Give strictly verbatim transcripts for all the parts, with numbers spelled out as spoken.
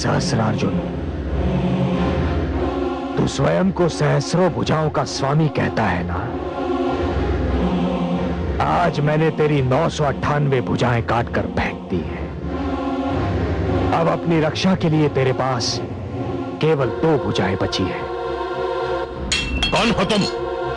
सहस्रार्जुन, तू स्वयं को सहस्रों भुजाओं का स्वामी कहता है ना? आज मैंने तेरी नौ सौ अट्ठानवे भुजाएं काटकर फेंक दी है। अब अपनी रक्षा के लिए तेरे पास केवल दो भुजाएं बची है। कौन हो तुम?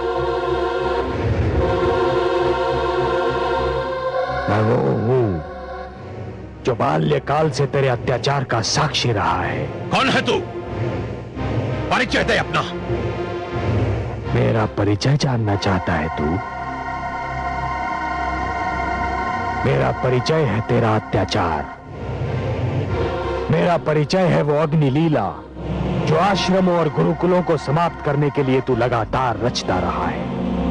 मैं वो हूं जो बाल्यकाल से तेरे अत्याचार का साक्षी रहा है। कौन है तू? परिचय दे अपना। मेरा परिचय जानना चाहता है तू? मेरा परिचय है तेरा अत्याचार। मेरा परिचय है वो अग्नि लीला जो आश्रमों और गुरुकुलों को समाप्त करने के लिए तू लगातार रचता रहा है।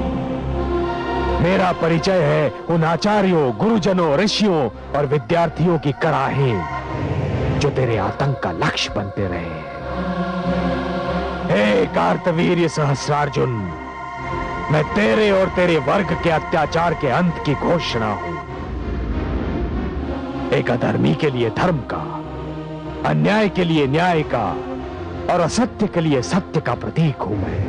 मेरा परिचय है उन आचार्यों, गुरुजनों, ऋषियों और विद्यार्थियों की कराहें जो तेरे आतंक का लक्ष्य बनते रहे। हे कार्तवीर्य सहस्रार्जुन, मैं तेरे और तेरे वर्ग के अत्याचार के अंत की घोषणा हूं। एक अधर्मी के लिए धर्म का, अन्याय के लिए न्याय का और असत्य के लिए सत्य का प्रतीक हूं मैं।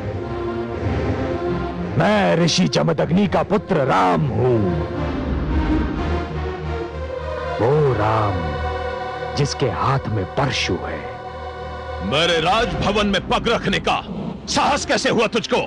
मैं ऋषि जमदग्नि का पुत्र राम हूं। वो राम जिसके हाथ में परशु है। मेरे राजभवन में पग रखने का साहस कैसे हुआ तुझको?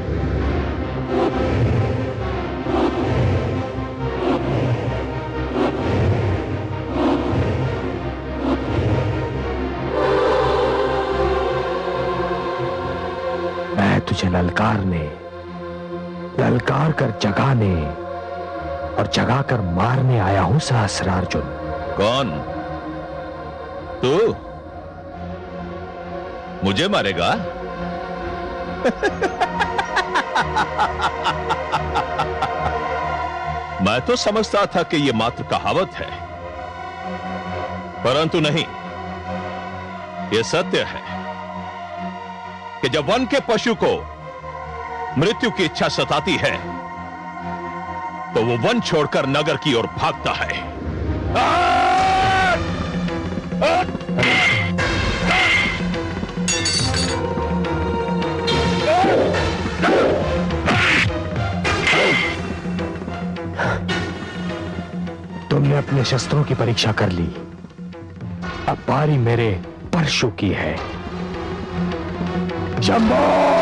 मैं तुझे ललकारने, ललकार कर जगाने और जगा कर मारने आया हूं सहस्रार्जुन। कौन तू? मुझे मारेगा? मैं तो समझता था कि यह मात्र कहावत है, परंतु नहीं, यह सत्य है कि जब वन के पशु को मृत्यु की इच्छा सताती है तो वो वन छोड़कर नगर की ओर भागता है। तुमने अपने शस्त्रों की परीक्षा कर ली, अब बारी मेरे परशु की है। शंभो!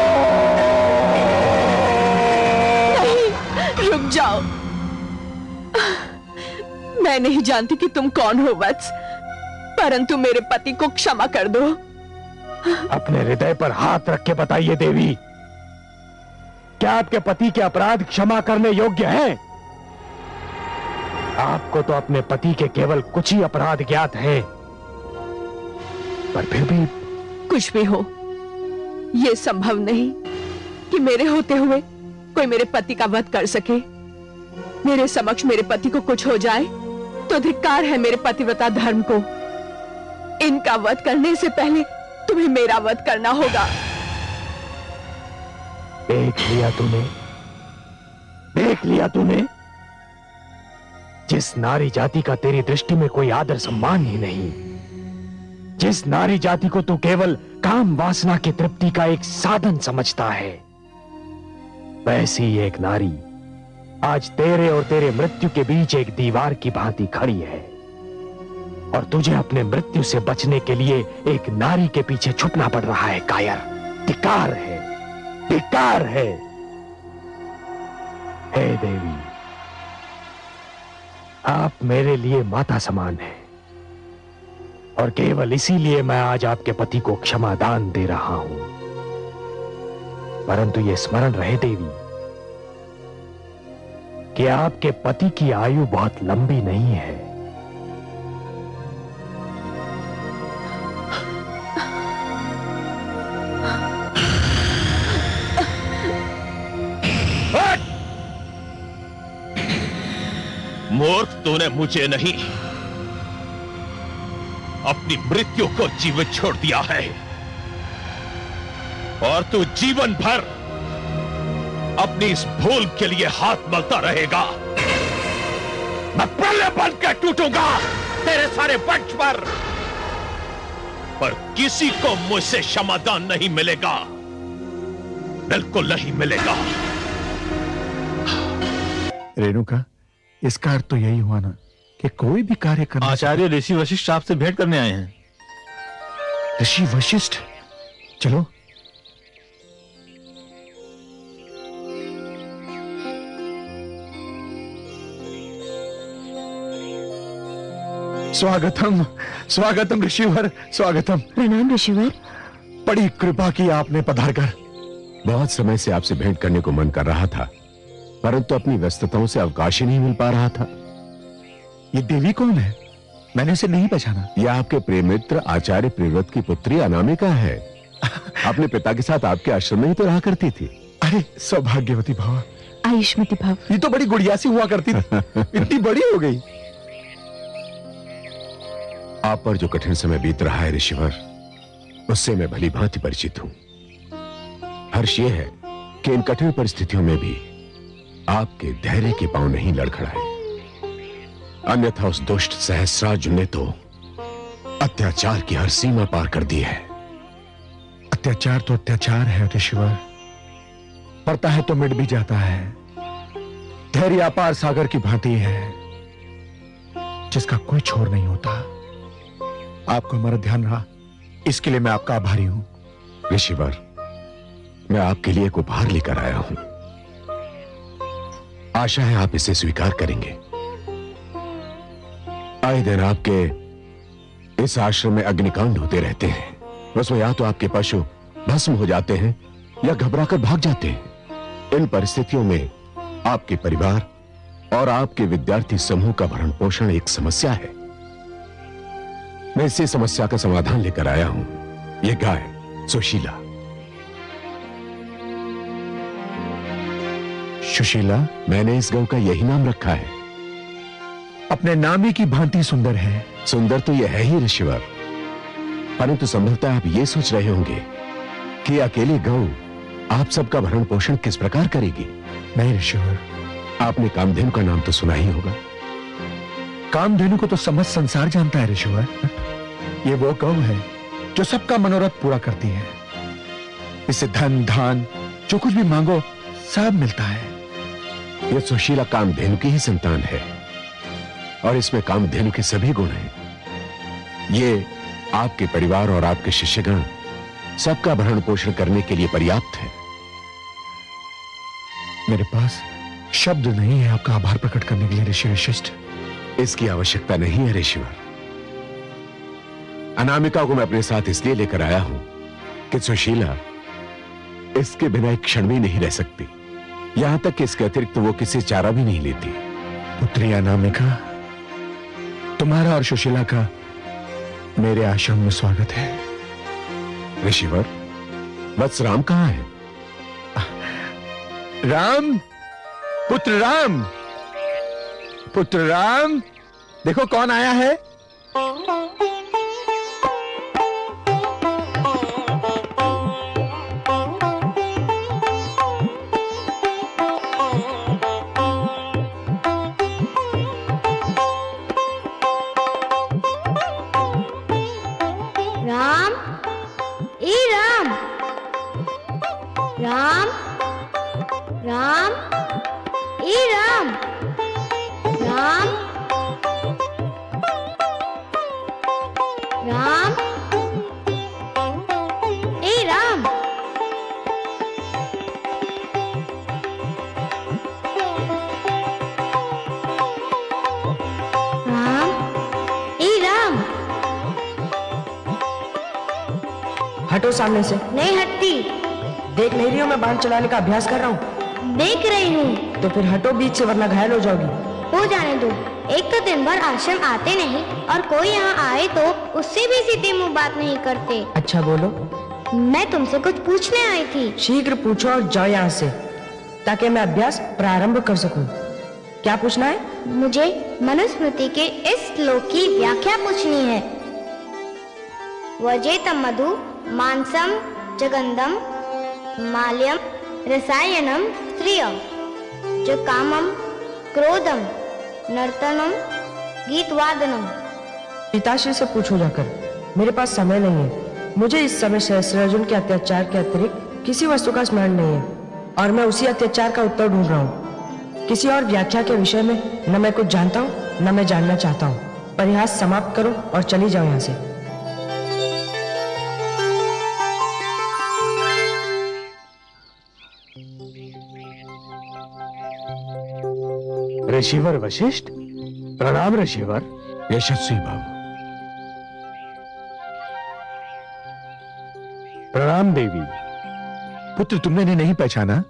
नहीं, रुक जाओ। मैं नहीं जानती कि तुम कौन हो वत्स, परंतु मेरे पति को क्षमा कर दो। अपने हृदय पर हाथ रख के बताइए देवी, क्या आपके पति के अपराध क्षमा करने योग्य हैं? आपको तो अपने पति के केवल कुछ ही अपराध ज्ञात हैं, पर फिर भी कुछ भी हो, यह संभव नहीं कि मेरे होते हुए कोई मेरे पति का वध कर सके। मेरे समक्ष मेरे पति को कुछ हो जाए तो धिक्कार है मेरे पतिव्रता धर्म को। इनका वध करने से पहले तुम्हें मेरा वध करना होगा। देख लिया तूने, देख लिया तूने, जिस नारी जाति का तेरी दृष्टि में कोई आदर सम्मान ही नहीं, जिस नारी जाति को तू केवल काम वासना की तृप्ति का एक साधन समझता है, वैसी एक नारी आज तेरे और तेरे मृत्यु के बीच एक दीवार की भांति खड़ी है और तुझे अपने मृत्यु से बचने के लिए एक नारी के पीछे छुपना पड़ रहा है। कायर, धिक्कार है, धिक्कार है। हे देवी, आप मेरे लिए माता समान हैं और केवल इसीलिए मैं आज आपके पति को क्षमा दान दे रहा हूं। परंतु यह स्मरण रहे देवी कि आपके पति की आयु बहुत लंबी नहीं है। मूर्ख, तूने मुझे नहीं अपनी मृत्यु को जीवित छोड़ दिया है और तू जीवन भर अपनी इस भूल के लिए हाथ मलता रहेगा। मैं प्रलय बन के टूटूंगा तेरे सारे वंश पर। किसी को मुझसे क्षमादान नहीं मिलेगा, बिल्कुल नहीं मिलेगा। रेणुका, इसका अर्थ तो यही हुआ ना कि कोई भी कार्य करना। आचार्य ऋषि वशिष्ठ आपसे भेंट करने आए हैं। ऋषि वशिष्ठ, चलो। स्वागतम स्वागतम ऋषिवर, स्वागतम। प्रणाम ऋषिवर। बड़ी कृपा की आपने पधार कर। बहुत समय से आपसे भेंट करने को मन कर रहा था, परंतु अपनी व्यस्तताओं से अवकाश ही नहीं मिल पा रहा था। ये देवी कौन है? मैंने इसे नहीं पहचाना। यह आपके प्रिय मित्र आचार्य प्रियव्रत की पुत्री अनामिका है। अपने पिता के साथ आपके आश्रम में ही तो रहा करती थी। अरे सौभाग्यवती भव। आयुष्मती भव। ये तो बड़ी गुड़िया सी हुआ करती थी, इतनी बड़ी हो गई। आप पर जो कठिन समय बीत रहा है ऋषिवर, उससे मैं भली भांति परिचित हूं। हर्ष यह है कि इन कठिन परिस्थितियों में भी आपके धैर्य के पांव नहीं लड़खड़ाए, अन्यथा उस दुष्ट सहस्रार्जुन ने तो अत्याचार की हर सीमा पार कर दी है। अत्याचार तो अत्याचार है ऋषिवर, पड़ता है तो मिट भी जाता है। धैर्य अपार सागर की भांति है जिसका कोई छोर नहीं होता। आपको हमारा ध्यान रहा, इसके लिए मैं आपका आभारी हूं। ऋषिवर, मैं आपके लिए एक उपहार लेकर आया हूं, आशा है आप इसे स्वीकार करेंगे। आए दिन आपके इस आश्रम में अग्निकांड होते रहते हैं, उसमें या तो आपके पशु भस्म हो जाते हैं या घबराकर भाग जाते हैं। इन परिस्थितियों में आपके परिवार और आपके विद्यार्थी समूह का भरण पोषण एक समस्या है। मैं इसी समस्या का समाधान लेकर आया हूं, यह गाय सुशीला। सुशीला? मैंने इस गौ का यही नाम रखा है। अपने नाम ही की भांति सुंदर है। सुंदर तो यह है ही ऋषिवर, परंतु संभवतः आप ये सोच रहे होंगे कि अकेली गौ आप सबका भरण पोषण किस प्रकार करेगी। नहीं ऋषिवर, आपने कामधेनु का नाम तो सुना ही होगा। कामधेनु को तो समस्त संसार जानता है ऋषिवर। ये वो गौ है जो सबका मनोरथ पूरा करती है। इससे धन धान जो कुछ भी मांगो सब मिलता है। यह सुशीला कामधेनु की ही संतान है और इसमें कामधेनु के सभी गुण हैं। ये आपके परिवार और आपके शिष्यगण सबका भरण पोषण करने के लिए पर्याप्त है। मेरे पास शब्द नहीं है आपका आभार प्रकट करने के लिए ऋषि वशिष्ठ। इसकी आवश्यकता नहीं है ऋषिवर। अनामिका को मैं अपने साथ इसलिए लेकर आया हूं कि सुशीला इसके बिना एक क्षण भी नहीं रह सकती, यहां तक कि इसके अतिरिक्त वो किसी चारा भी नहीं लेती। पुत्री अनामिका, तुम्हारा और सुशीला का मेरे आश्रम में स्वागत है। ऋषिवर, वत्स राम कहां है? राम, पुत्र राम, पुत्र राम, देखो कौन आया है। राम, ए राम, राम, राम, ए राम, राम, राम, ए राम, राम, ए राम। हटो सामने से। नहीं हटती। देख नहीं रही हो मैं बाण चलाने का अभ्यास कर रहा हूँ? देख रही हूँ। तो फिर हटो बीच से, वरना घायल हो जाओगी। हो जाने दो। एक तो दिन भर आश्रम आते नहीं और कोई यहाँ आए तो उससे भी सीधे मुंह बात नहीं करते। अच्छा बोलो। मैं तुमसे कुछ पूछने आई थी। शीघ्र पूछो और जाओ यहाँ से, ताकि मैं अभ्यास प्रारंभ कर सकूं। क्या पूछना है? मुझे मनुस्मृति के इस श्लोक की व्याख्या पूछनी है। वजेतम मधु मांसम जगंदम माल्यम रसायनम स्त्रियम जो कामम क्रोधम नर्तनम गीतवादनम। पिताश्री से पूछो जाकर, मेरे पास समय नहीं है। मुझे इस समय सहस्रार्जुन के अत्याचार के अतिरिक्त किसी वस्तु का स्मरण नहीं है और मैं उसी अत्याचार का उत्तर ढूंढ रहा हूँ। किसी और व्याख्या के विषय में न मैं कुछ जानता हूँ न मैं जानना चाहता हूँ। परिहास समाप्त करो और चली जाओ यहाँ से। ऋषिवर वशिष्ठ, प्रणाम ऋषिवर। यशस्वी बाबू। प्रणाम देवी। पुत्र, तुमने इन्हें नहीं पहचाना?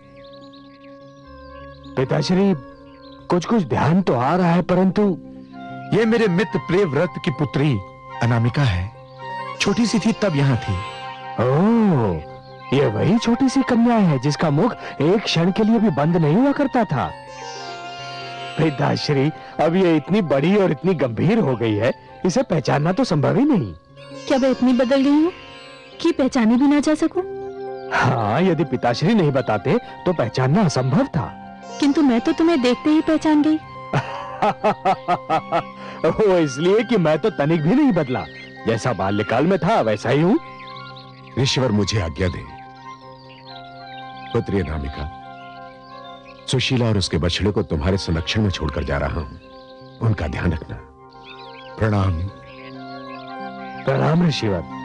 पिताश्री, कुछ कुछ ध्यान तो आ रहा है, परंतु ये मेरे मित्र प्रियव्रत की पुत्री अनामिका है। छोटी सी थी तब यहां थी। ओह, ये वही छोटी सी कन्या है जिसका मुख एक क्षण के लिए भी बंद नहीं हुआ करता था। पिताश्री, अब ये इतनी बड़ी और इतनी गंभीर हो गई है, इसे पहचानना तो संभव ही नहीं। क्या मैं इतनी बदल गई हूँ कि पहचाने भी ना जा सकूं? हाँ, यदि पिताश्री नहीं बताते तो पहचानना असंभव था। किंतु मैं तो तुम्हें देखते ही पहचान गई। वो इसलिए कि मैं तो तनिक भी नहीं बदला, जैसा बाल्यकाल में था वैसा ही हूँ। ऋषिवर, मुझे आज्ञा दें। पुत्री अनामिका, सुशीला और उसके बछड़े को तुम्हारे संरक्षण में छोड़कर जा रहा हूं। उनका ध्यान रखना। प्रणाम। प्रणाम ऋषिवर।